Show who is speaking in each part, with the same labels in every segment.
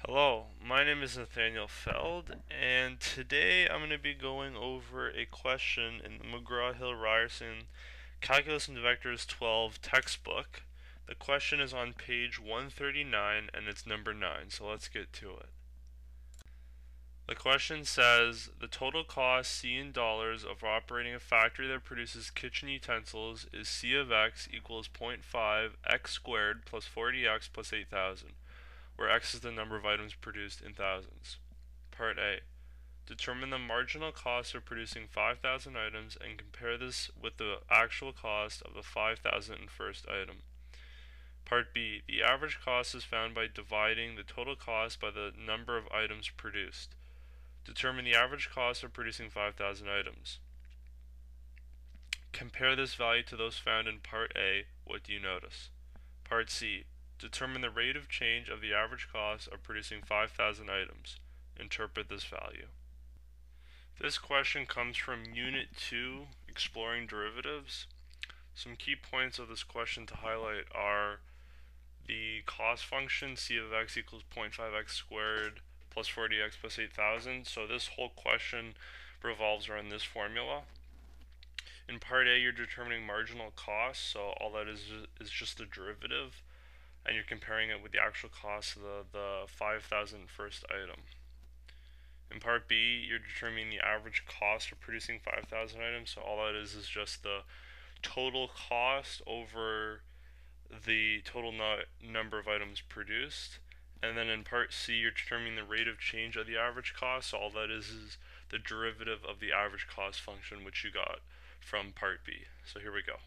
Speaker 1: Hello, my name is Nathaniel Feld, and today I'm going to be going over a question in the McGraw-Hill Ryerson Calculus and Vectors 12 textbook. The question is on page 139 and it's number 9, so let's get to it. The question says, the total cost C in dollars of operating a factory that produces kitchen utensils is C of x equals 0.5 x squared plus 40x plus 8,000. Where x is the number of items produced in thousands. Part A. Determine the marginal cost of producing 5,000 items and compare this with the actual cost of the 5,001st item. Part B. The average cost is found by dividing the total cost by the number of items produced. Determine the average cost of producing 5,000 items. Compare this value to those found in Part A. What do you notice? Part C. Determine the rate of change of the average cost of producing 5,000 items. Interpret this value. This question comes from Unit 2, Exploring Derivatives. Some key points of this question to highlight are the cost function, C of x equals 0.5x squared plus 40x plus 8,000. So this whole question revolves around this formula. In Part A, you're determining marginal cost, so all that is just the derivative, and you're comparing it with the actual cost of the 5,001st item. In Part B, you're determining the average cost of producing 5,000 items, so all that is just the total cost over the total number of items produced. And then in Part C, you're determining the rate of change of the average cost, so all that is the derivative of the average cost function, which you got from Part B. So here we go.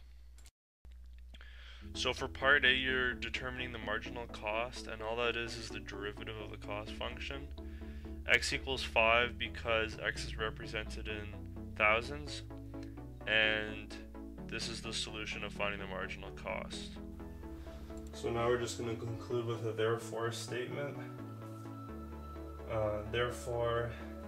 Speaker 1: So for Part A, you're determining the marginal cost, and all that is the derivative of the cost function. X equals 5 because x is represented in thousands, and this is the solution of finding the marginal cost. So now we're just going to conclude with a therefore statement. Therefore,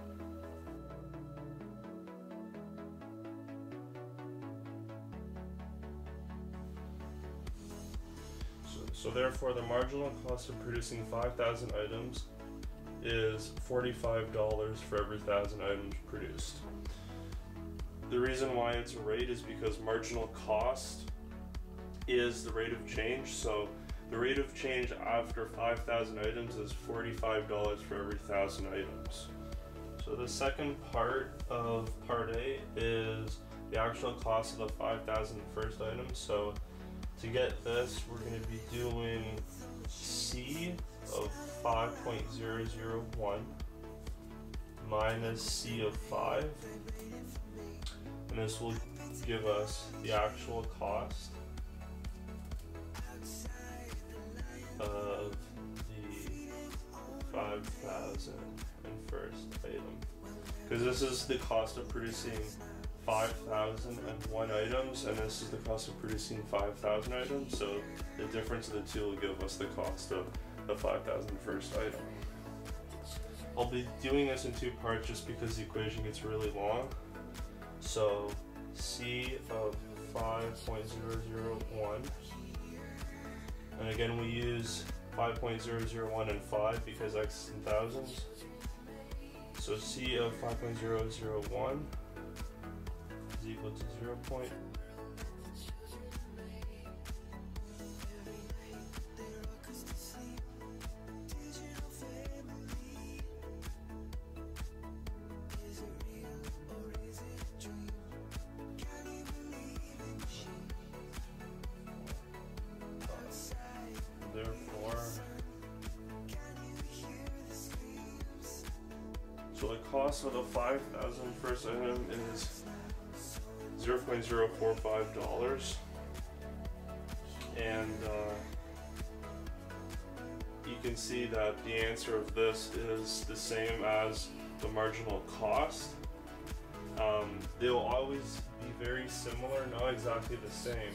Speaker 1: therefore the marginal cost of producing 5,000 items is $45 for every 1,000 items produced. The reason why it's a rate is because marginal cost is the rate of change, so the rate of change after 5,000 items is $45 for every 1,000 items. So the second part of Part A is the actual cost of the 5,000 first item. So to get this, we're going to be doing C of 5.001 minus C of 5, and this will give us the actual cost of the 5,001st item, because this is the cost of producing 5,001 items, and this is the cost of producing 5,000 items, so the difference of the two will give us the cost of the 5,001st item. I'll be doing this in two parts just because the equation gets really long. So C of 5.001, and again we use 5.001 and 5 because x is in thousands. So C of 5.001 is equal to 0. So the cost of the 5,000 first item is $0.045, and you can see that the answer of this is the same as the marginal cost. They will always be very similar, not exactly the same.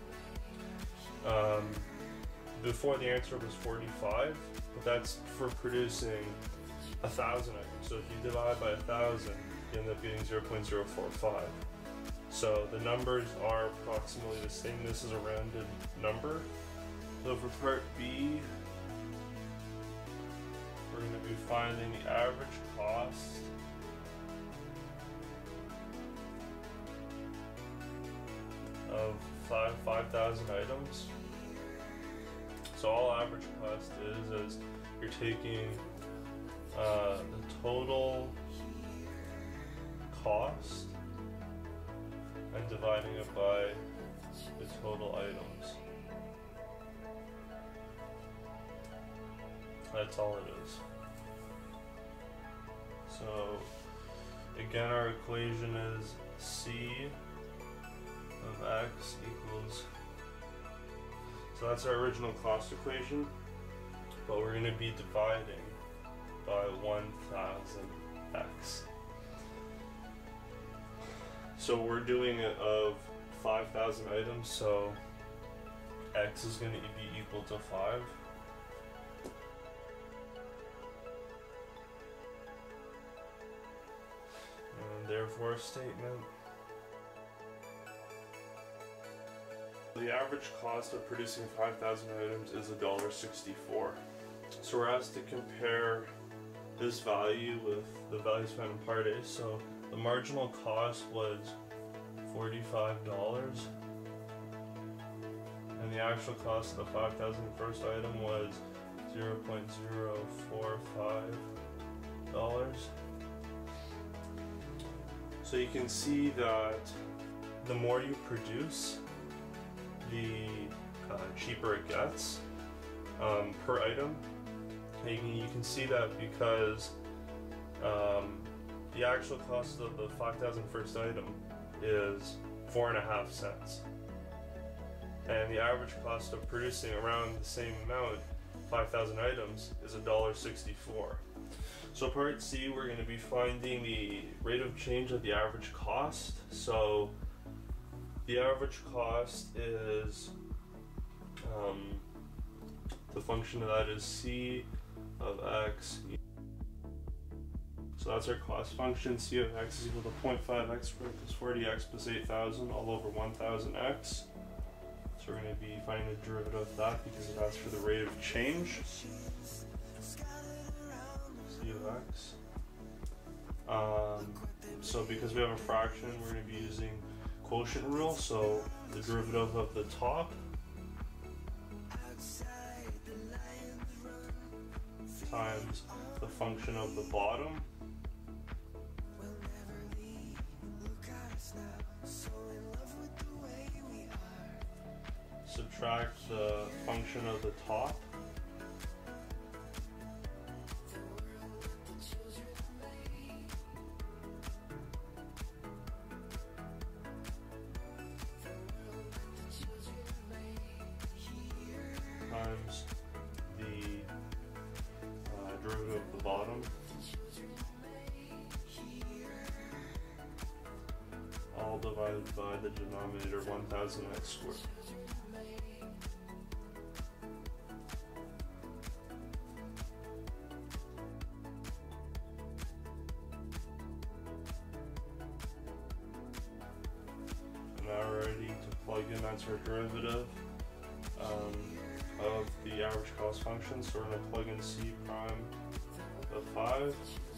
Speaker 1: Before the answer was 45, but that's for producing 1,000 items. So if you divide by 1,000, you end up getting 0.045. So the numbers are approximately the same. This is a rounded number. So for part B, we're going to to be finding the average cost of 5,000 items. So all average cost is you're taking the total cost and dividing it by the total items. That's all it is. So again, our equation is C of X equals, so that's our original cost equation, but we're going to be dividing by 1,000x. So we're doing it of 5,000 items, so x is going to be equal to 5. And therefore statement. The average cost of producing 5,000 items is $1.64. So we're asked to compare this value with the values found in part A. So the marginal cost was $45, and the actual cost of the 5,000 first item was $0.045. So you can see that the more you produce, the cheaper it gets per item. And you can see that because the actual cost of the 5,000 first item is 4.5 cents, and the average cost of producing around the same amount, 5,000 items, is $1.64. So part C, we're going to be finding the rate of change of the average cost. So the average cost is, the function of that is C of X. So that's our cost function. C of X is equal to 0.5x squared plus 40x plus 8,000 all over 1,000x. So we're going to be finding the derivative of that because that's for the rate of change. C of X. So because we have a fraction, we're going to be using quotient rule. So the derivative of the top times the function of the bottom subtract the function of the top times the derivative of the bottom, all divided by the denominator 1,000x squared. Now we're ready to plug in, that's our derivative of the average cost function. So we're going to plug in C prime of 5.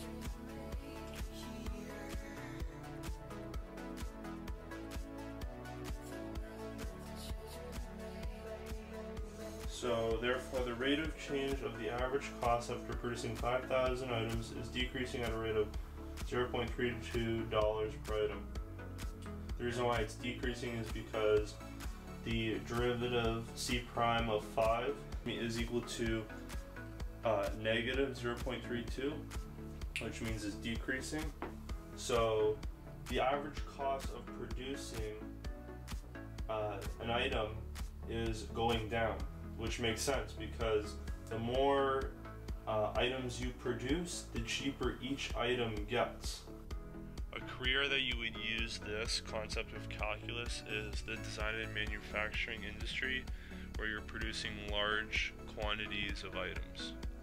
Speaker 1: So therefore the rate of change of the average cost after producing 5,000 items is decreasing at a rate of $0.32 per item. The reason why it's decreasing is because the derivative C prime of 5 is equal to negative 0.32, which means it's decreasing. So the average cost of producing an item is going down, which makes sense because the more items you produce, the cheaper each item gets. A career that you would use this concept of calculus is the design and manufacturing industry, where you're producing large quantities of items.